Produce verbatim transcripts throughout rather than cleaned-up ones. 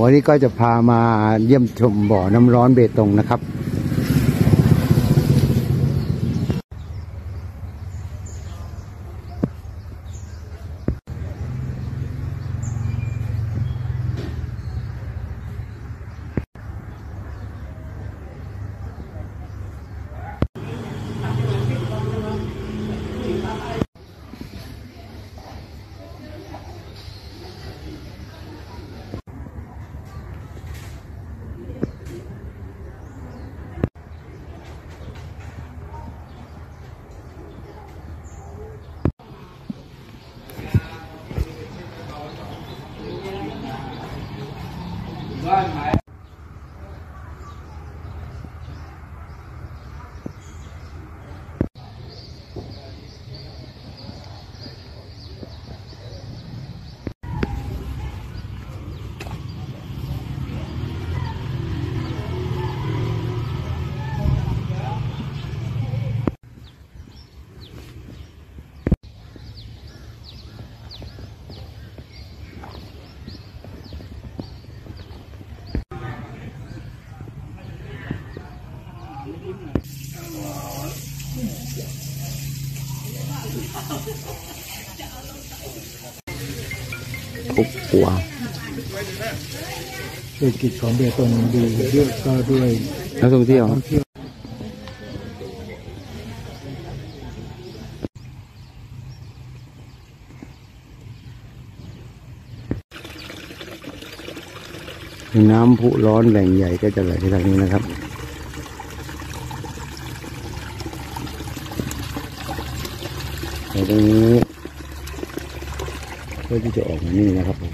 วันนี้ก็จะพามาเยี่ยมชมบ่อน้ำร้อนเบตงนะครับกุ๊กกัวเศรษฐกิจของเบตงดีเยอะก็ด้วยนักท่องเที่ยวน้ำพุร้อนแหล่งใหญ่ก็จะไหลที่ทางนี้นะครับตรงนี้เพื่อที่จะออกมานี่นะครับผม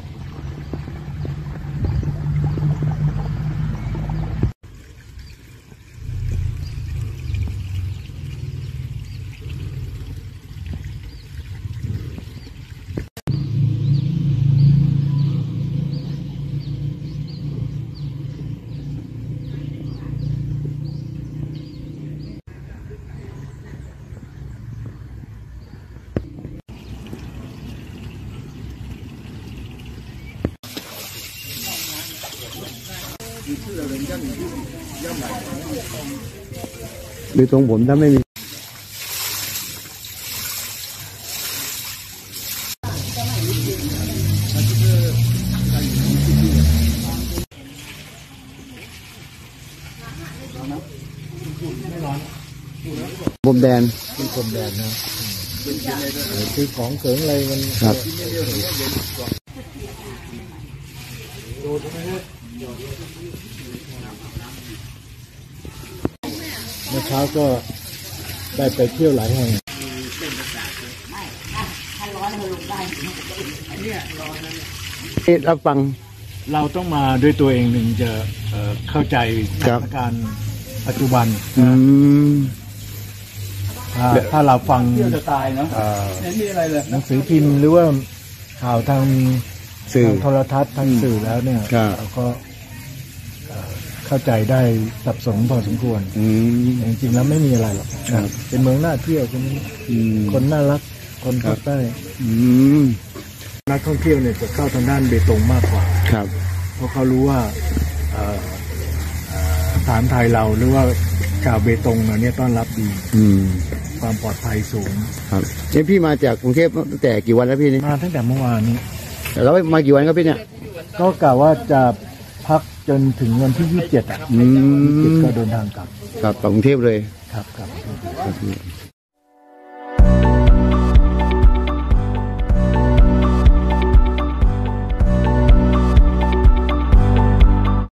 ดูตรงผมถ้าไม่มีพรมแดนที่พรมแดนนะคือของเขิงอะไรมันครับเมื่อเช้าก็ได้ไปเที่ยวหลายแห่งนี่รับฟังเราต้องมาด้วยตัวเองหนึ่งจะเข้าใจสถานการณ์ปัจจุบันถ้าเราฟังหนังสือพิมพ์หรือว่าข่าวทางสื่อโทรทัศน์ทางสื่อแล้วเนี่ยเราก็เข้าใจได้สับสนพอสมควรจริงๆแล้วไม่มีอะไรหรอกเป็นเมืองน่าเที่ยวคนคนน่ารักคนภาคใต้นักท่องเที่ยวเนี่ยจะเข้าทางด้านเบตงมากกว่าครับเพราะเขารู้ว่าฐานไทยเราหรือว่าชาวเบตงเนี่ยต้อนรับดีความปลอดภัยสูงครับนี่พี่มาจากกรุงเทพตั้งแต่กี่วันแล้วพี่นี่มาตั้งแต่เมื่อวานนี้แล้วมากี่วันครับพี่เนี่ยก็กะว่าจะพักจนถึงวันที่ยี่สิบเจ็ดอ่ะยี่สิบเจ็ดก็เดินทางกลับกลับกรุงเทพเลยครับครับ